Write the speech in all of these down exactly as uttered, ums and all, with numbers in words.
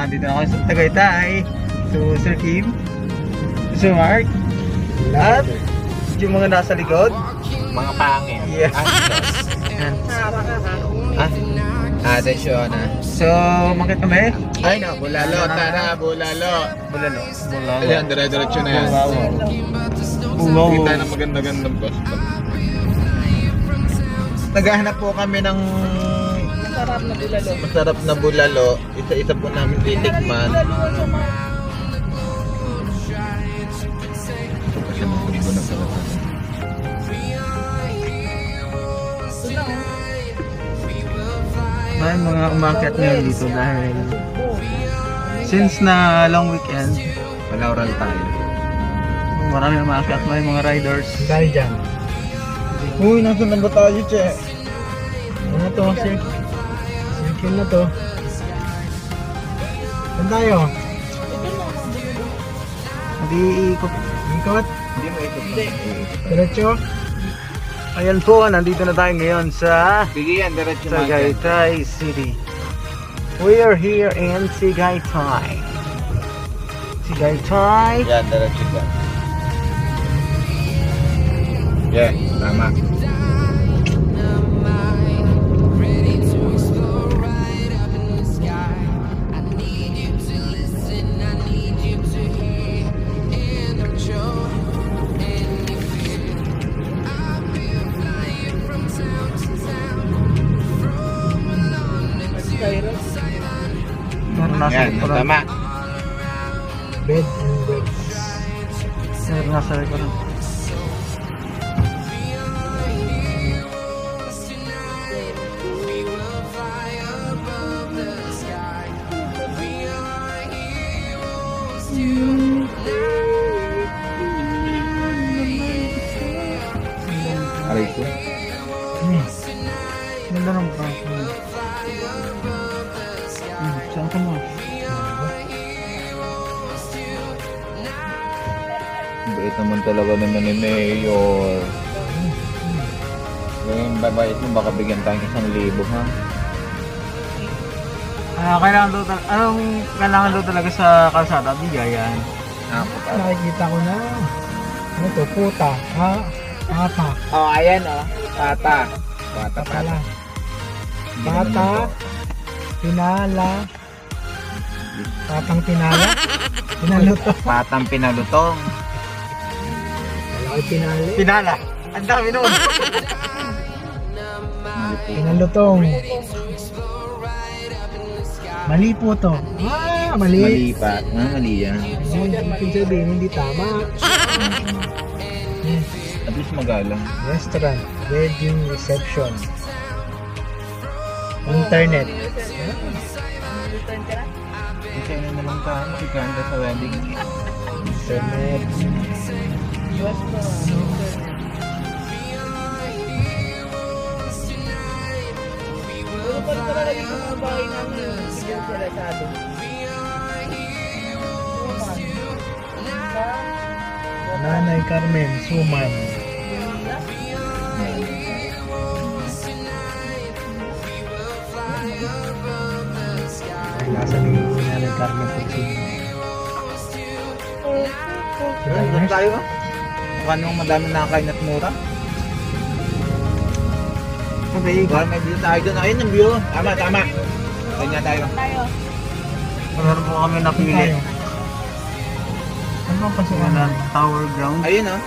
nandito na ako sa Tagaytay. So, Sir Kim, Sir Mark, at yung mga nasa likod. Mga pangin. Yes. Yan. Ah, atensyon na. So, makit kami. Ay na, bulalo, tara, bulalo. Bulalo. Bulalo. Ayan, dire-diretso na yan. Bulalo. Kita ng maganda-gandang costume. Naghahanap po kami ng Masarap na bulalo. masarap na bulalo. Isa-isa po namin titikman. Kasi magbuligo na pala. May mga umakyat ngayon dito dahil since na long weekend, Palaural tayo. marami umakyat, may mga riders. Dahil dyan. Uy, nasa na ba tayo, Che? Ano to, sir? Circle na to. Saan tayo? Hindi ikot. Ikot? Hindi mo ikot. Diretso? Ayan po, nandito na tayo ngayon sa Sige yan, diretso na. Tagaytay City. We are here in Tagaytay. Tagaytay. Yan, diretso dyan. Yeah, tama. Meron nasa Yan, likuran. tama. Bed and breakfast. Meron nasa likuran. Aray ko. Hmm. Ganda ng braso. Hmm. Saan ka mo? Bait naman talaga naman ni Mayor. Yung babait mo, baka bigyan tayong isang libo, ha? Ah, kailangan daw tal- anong kailangan daw talaga sa kalsada? Bigayan. Ako pa. Nakikita ko na. Ano to? Puta. Ha? Pata. Oh, ayan, oh. Pata. Pata, Pala. Hindi naman Pata. ito. Pinala. Patang pinala. Pinaluto. Patang pinalutong. Malaki pinali. Pinala. Ang dami noon. Pinalutong. Mali po to. Ah, mali. Mali pa. Ah, mali yan. Hindi, ibig sabihin, hindi tama. At least magalang. Restaurant. Wedding reception. Internet. Kasi ano naman tayo, makikanda sa wedding. Internet. Nanay Carmen Suman. Nasa ni Nanay Carmen Suman. Doon tayo, ha? Mukha nung madami nakakain at mura. Sabi, Baka may view tayo doon. Ayun ang view. Tama, tama. Kanya tayo. meron po kami napili. Tayo. Ano ang pasukan Ayan, Tower Ground. Ayun, oh.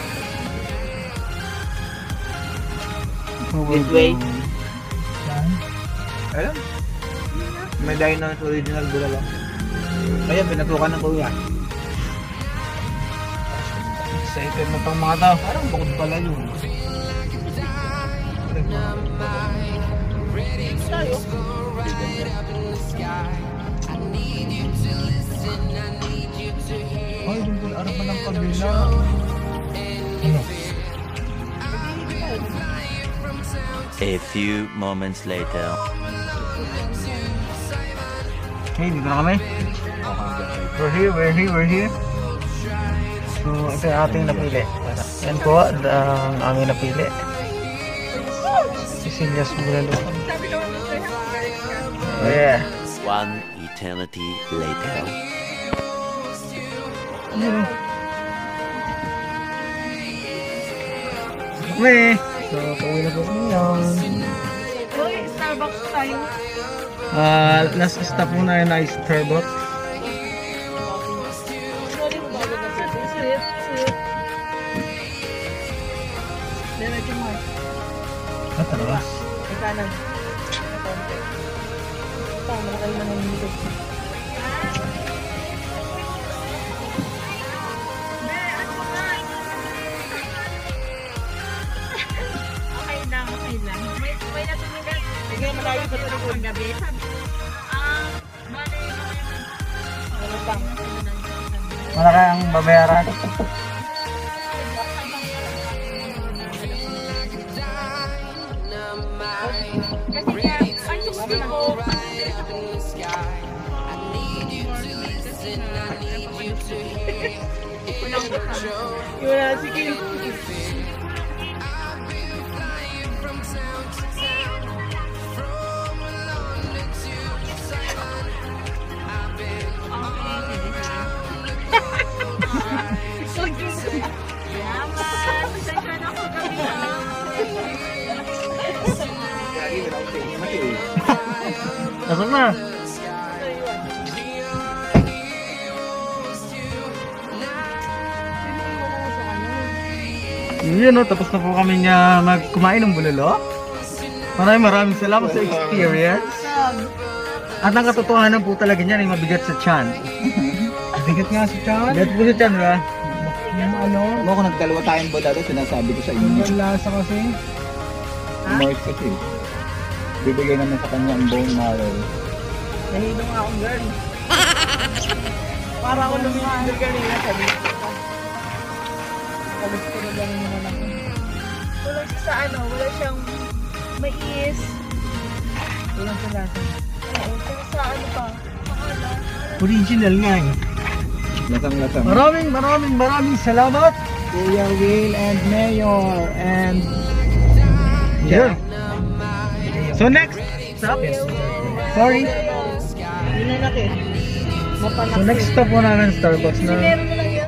Tower This way. Ground. Yan. Ayun. May Dino's original bulalo. Ayun, pinatukan ng kuya. Excited na tong mga tao. Parang bukod pala yun. Ay, doon po araw pa ng kabila. Ano? A few moments later. Okay, dito na kami. We're here, we're here, we're here. So, ito yung ating napili. Yan po, ang aming napili. Sicilia's Bulalo. Oh, yeah. One eternity later. Weh. So, pauwi na po kami ngayon. Uy, Starbucks tayo. Ah, last stop muna yun ay Starbucks. Sorry mo ba agad na siya? Sweet, sweet. Diretso mo. Ah, talaga? May kanan. May konti. Ito, malakay na ng dito. Okay lang, okay lang. May, may natulungan. Sige, malayo pa ito ng gabi. Ah, bali, ano pang? Malaki ang babayaran. Kasi nga, ay, gusto ko. Wala, sige. Nasaan na? Yun o, tapos na po kami niya magkumain ng bulalo. Maraming maraming salamat sa experience. At ang katotohanan po talaga niyan ay mabigat sa tiyan. Bigat nga si Chan. Mabigat po sa tiyan, ba? Yung ano, Ano kung nagdalawa tayong bodado, sinasabi ko sa inyo. yung lasa kasi. Mark kasi. Bibigay naman sa kanya ang bone marrow. Nahilo nga akong girl. Para ako lumilindol kanina sa dito. Kalis ko na lang naman ako. Wala siya sa ano, wala siyang mais. Walang salasa. Oo, pero sa ano pa? Paala. Original nga eh. Lasang-lasang. Maraming maraming maraming salamat. Kuya Will and Mayor and Yeah. So next stop. Sorry. Yun na natin. Mapanak. So next stop po namin Starbucks na. Meron na lang yan.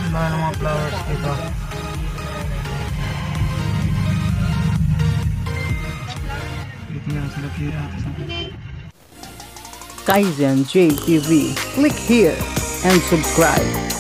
Wala ng mga flowers dito. Dito na lang sila kira. Kaizen J T V. Click here and subscribe.